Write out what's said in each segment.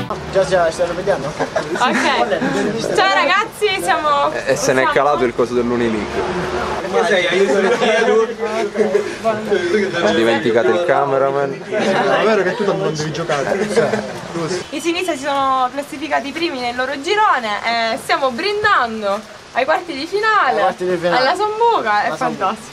Già stanno vedendo? Ok. Ciao ragazzi, siamo... E se n'è calato il coso dell'Unileague. Ho dimenticato il cameraman. È vero che tu non devi giocare. I Sinisa si sono classificati primi nel loro girone e stiamo brindando ai quarti di finale, alla Sambuca, è fantastico.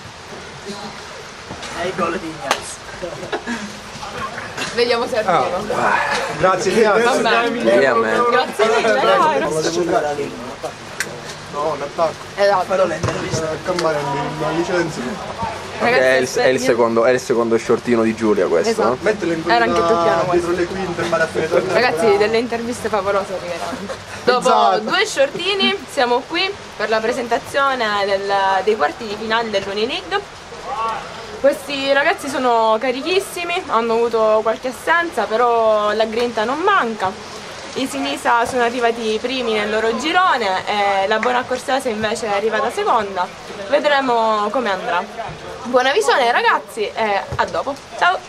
E il gol di Ignaz. Vediamo se arriva. Grazie Ignaz. Yeah, man. Grazie mille, dai. No, un attacco. Esatto. La licenza. È il secondo shortino di Giulia questo. Esatto. Mettilo in Era anche più piano questo. dietro le quinte e vale a finire. Ragazzi, delle interviste favolose arriveranno. Dopo 2 shortini siamo qui per la presentazione dei quarti di finale dell'Unileague. Questi ragazzi sono carichissimi, hanno avuto qualche assenza, però la grinta non manca. I Sinisa sono arrivati primi nel loro girone e la Buona Corsese invece è arrivata seconda. Vedremo come andrà. Buona visione ragazzi e a dopo. Ciao!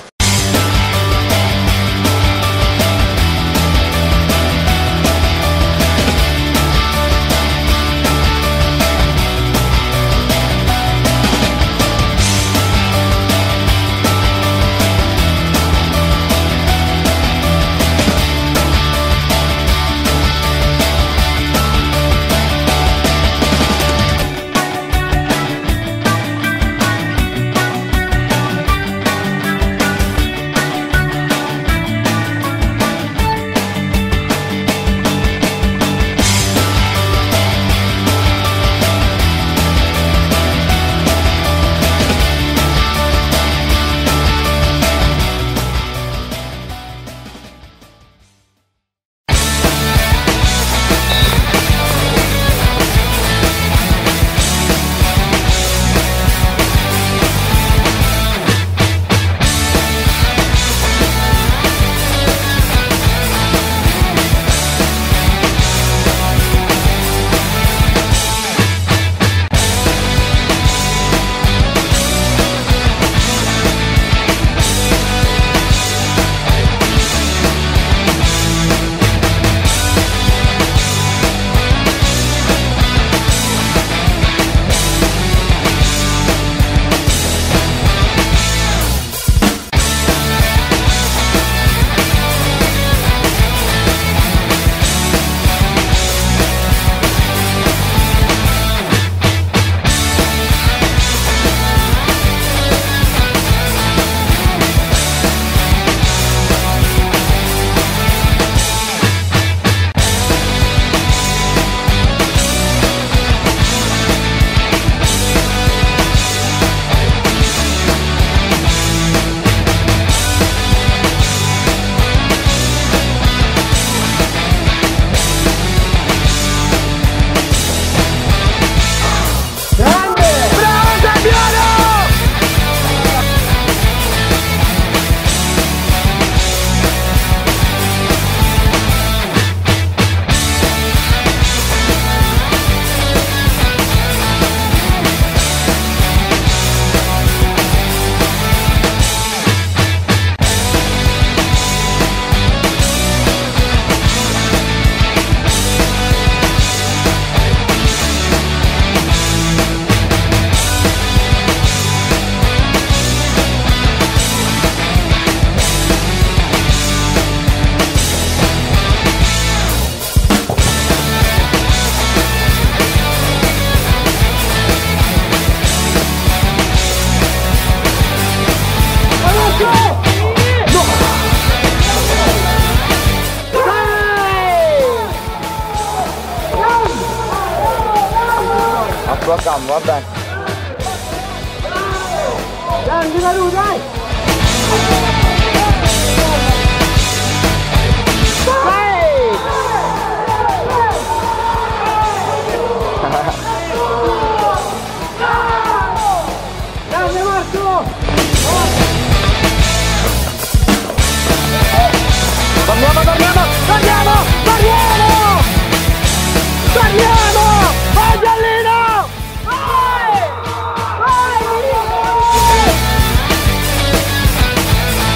Campo, va bene. Dai, dai! Grande Marco! Torniamo! Vai Giallino! Vai! Vai!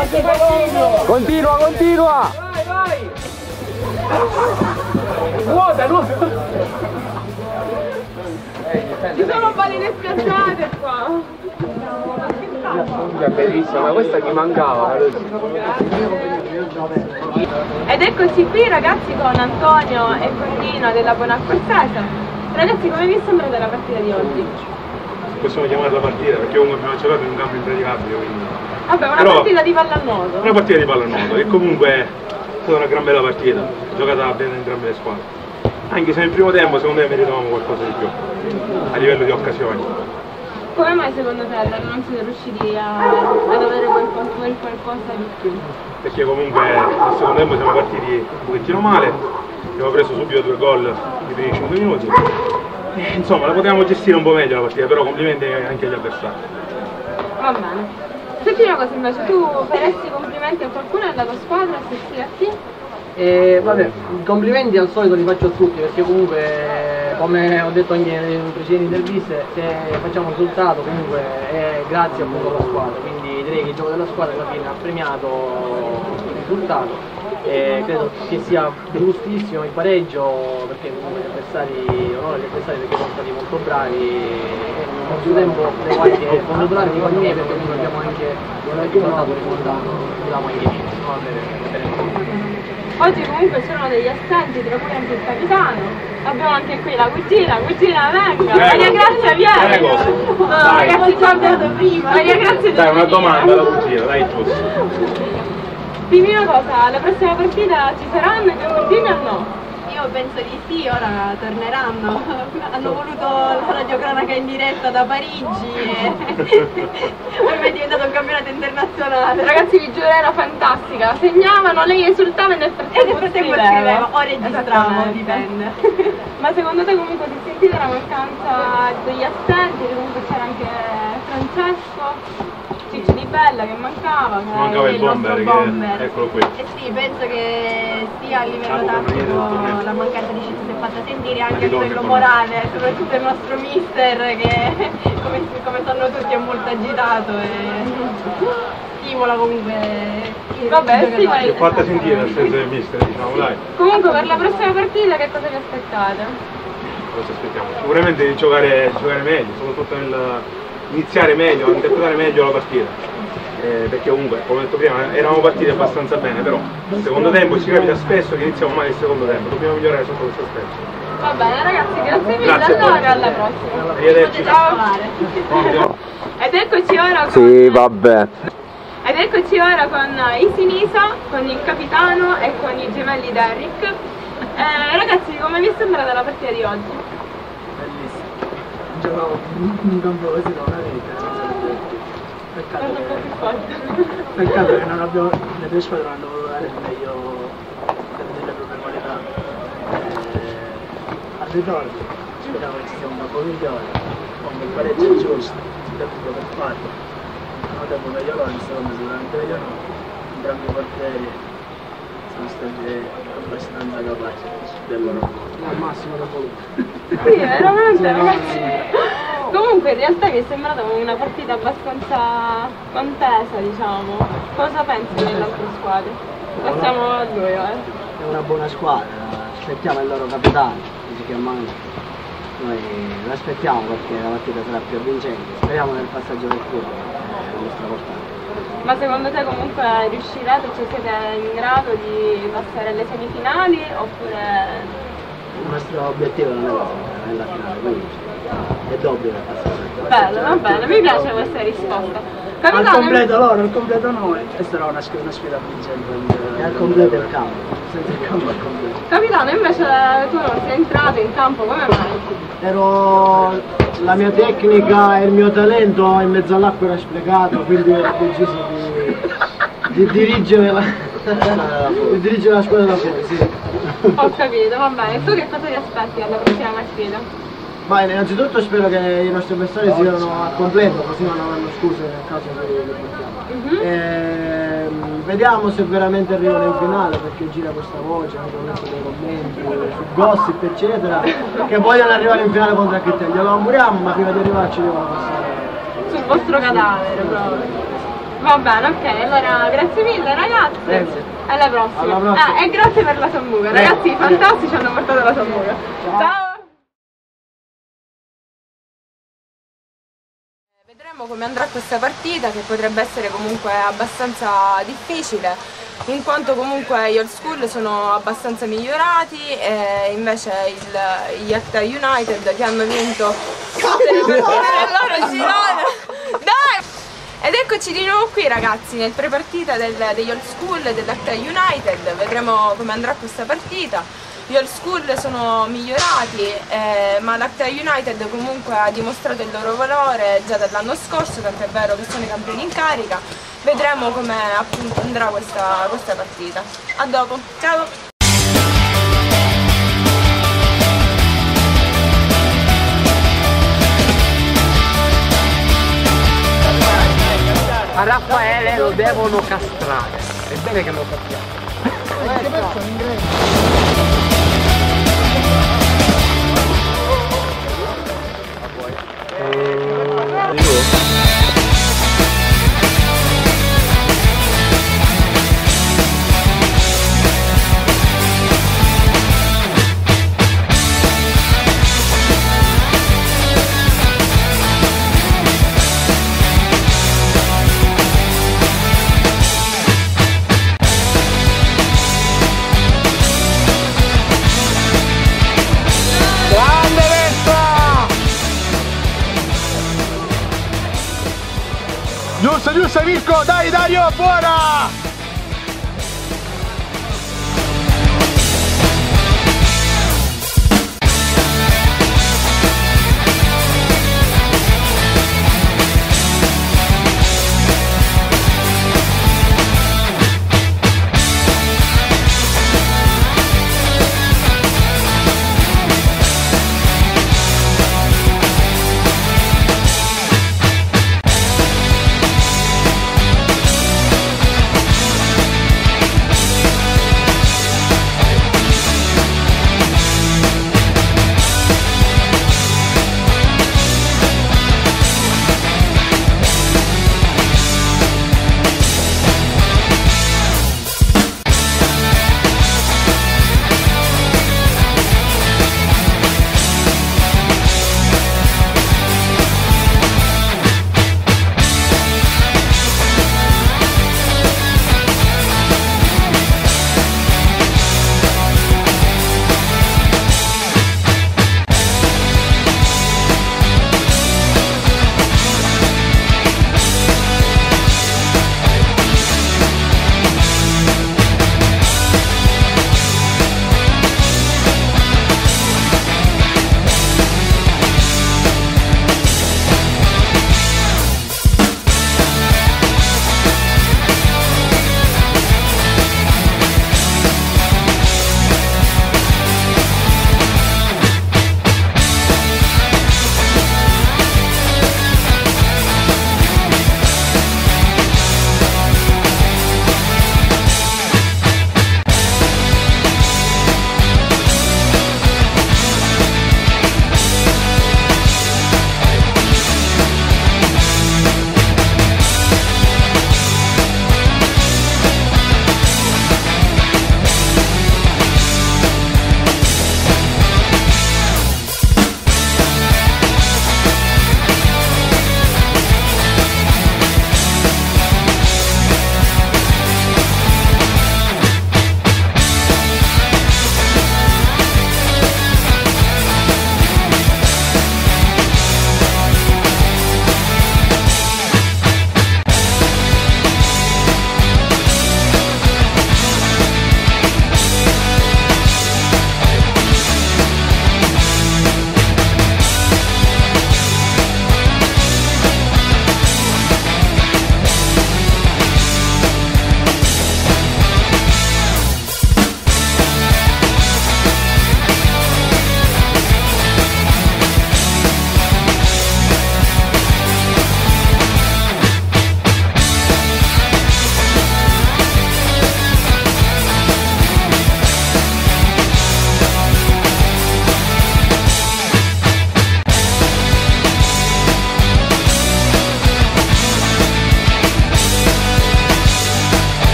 Continua, continua! Vai, vai! Nuota, nuota! Ci sono palline spiazzate qua! È bellissima, ma questa mi mancava! Ed eccoci qui ragazzi con Antonio e con Nino della Bonacquazzese. Ragazzi, come vi sembra della partita di oggi? Possiamo chiamarla partita perché comunque abbiamo giocato in un campo impraticabile, quindi... Vabbè, una partita di pallanuoto. Una partita di pallanuoto e comunque è stata una gran bella partita, giocata bene entrambe le squadre. Anche se nel primo tempo secondo me meritavamo qualcosa di più, a livello di occasioni. Come mai secondo te non siete riusciti ad avere qualcosa di più? Perché comunque nel secondo tempo siamo partiti un pochettino male, abbiamo preso subito 2 gol nei primi 5 minuti. Insomma, la potevamo gestire un po' meglio la partita, però complimenti anche agli avversari. Va bene. Senti una cosa invece, tu faresti complimenti a qualcuno della tua squadra, se sì a chi? Vabbè, i complimenti al solito li faccio a tutti perché comunque, come ho detto anche nelle precedenti interviste, se facciamo un risultato comunque è grazie appunto alla squadra, quindi direi che il gioco della squadra alla fine ha premiato il risultato e credo che sia giustissimo il pareggio perché comunque gli avversari, onore agli avversari perché sono stati molto bravi e al suo tempo devo anche congratulare i miei perché comunque abbiamo anche portato il risultato, abbiamo anche vinto. Oggi comunque c'erano degli assenti, tra cui anche il capitano. Abbiamo anche qui la cugina venga! Maria Grazia viene! Prego! No, ragazzi, già abbiamo prima! Maria Grazia Dai, una domanda alla cugina, dai giusto! Dimmi una cosa, la prossima partita ci saranno i due cugini o no? Io penso di sì, ora torneranno. Hanno voluto la radiocronaca in diretta da Parigi e ormai è diventato un campionato internazionale. Ragazzi, vi giuro, era fantastica, segnavano, lei esultava e nel frattempo scriveva o registrava, dipende. Ma secondo te comunque si è sentita la mancanza degli assenti, comunque c'era anche Francesco? Ciccio Di Bella che mancava il bomber, che eccolo qui. Sì, penso che sia a livello tattico la mancanza di Ciccio si è fatta sentire anche a livello morale, soprattutto il nostro mister che come sanno tutti è molto agitato e stimola comunque vabbè, sì, si è fatta sentire nel senso del mister, diciamo, dai. Comunque per la prossima partita che cosa vi aspettate? Cosa ci aspettiamo? Sicuramente di giocare meglio, soprattutto iniziare meglio, interpretare meglio la partita, perché comunque, come ho detto prima, eravamo partiti abbastanza bene, però il secondo tempo ci capita spesso che iniziamo male il secondo tempo, dobbiamo migliorare sotto questo aspetto. Va bene ragazzi, grazie mille, Grazie allora alla prossima. Arrivederci. Ciao. Ed eccoci ora con... Sì, vabbè. Ed eccoci ora con i Sinisa, con il capitano e con i gemelli Derrick. Ragazzi, come vi è sembrata la partita di oggi? Bellissimo. Giocavo un campo così da una vita. Peccato che non abbiamo, le due squadre non hanno voluto dare il meglio delle proprie qualità. Al ritorno speriamo che ci sia un campo migliore, con il pareggio giusto, il tempo per farlo. Un tempo meglio loro, il secondo sicuramente meglio no. Entrambi i portieri sono stati abbastanza capaci del loro al massimo da voluto. Sì, veramente ragazzi. Comunque in realtà mi è sembrata una partita abbastanza contesa, diciamo. Cosa pensi delle altre squadre? Passiamo a lui, È una buona squadra, aspettiamo il loro capitano, si chiamano. Noi lo aspettiamo perché la partita sarà più avvincente, speriamo nel passaggio del turno, è la nostra portata. Ma secondo te comunque riuscirete, cioè siete in grado di passare alle semifinali oppure... Il nostro obiettivo non è la finale, quindi è d'obbligo passare. Bello, va bene, mi piace questa risposta. Al Capitano, completo loro, al completo noi, e sarà una sfida vincente. E al completo il campo, senza il campo al completo. Capitano, invece tu non sei entrato in campo, come mai? La mia tecnica e il mio talento in mezzo all'acqua era sprecato, quindi ho deciso di dirigere la squadra da fuori, sì. Ho capito, va bene. Tu che cosa ti aspetti alla prossima sfida? Ma innanzitutto spero che i nostri avversari siano al completo, così non avranno scuse nel caso che portiamo. Vediamo se veramente arrivano in finale, perché gira questa voce, anche ho letto dei commenti su gossip eccetera, che vogliono arrivare in finale contro Acchettè. Glielo auguriamo, ma prima di arrivarci devono passare. Sul vostro cadavere proprio. Va bene, ok, allora grazie mille ragazzi. Grazie. Alla prossima. Alla prossima. E grazie per la sambuca. Ragazzi fantastici, hanno portato la sambuca. Ciao. Vedremo come andrà questa partita, che potrebbe essere comunque abbastanza difficile, in quanto comunque gli old school sono abbastanza migliorati e invece gli Acta United, che hanno vinto tutte le partite del loro girone. Dai! Ed eccoci di nuovo qui ragazzi nel prepartita degli old school dell'Acta United. Vedremo come andrà questa partita. Gli old school sono migliorati, ma l'Acta United comunque ha dimostrato il loro valore già dall'anno scorso, tant'è vero che sono i campioni in carica. Vedremo come appunto andrà questa partita. A dopo, ciao! A Raffaele lo devono castrare, è bene che lo sappiamo. Giusto, giusto Mirko, dai, dai, oh, buona!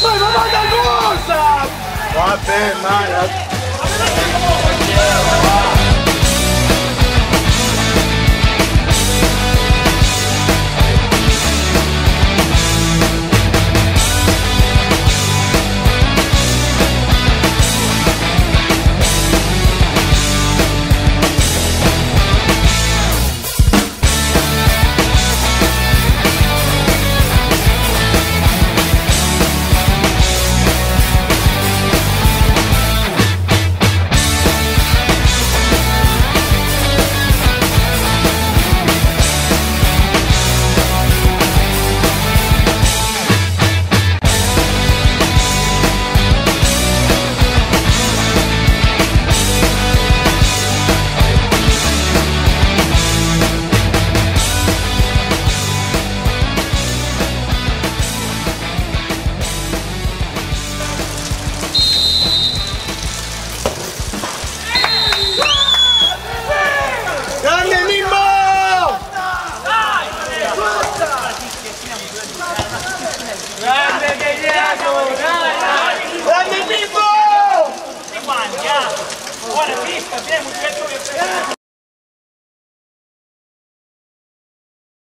Poi ma manda cosa? Vabbè, ma...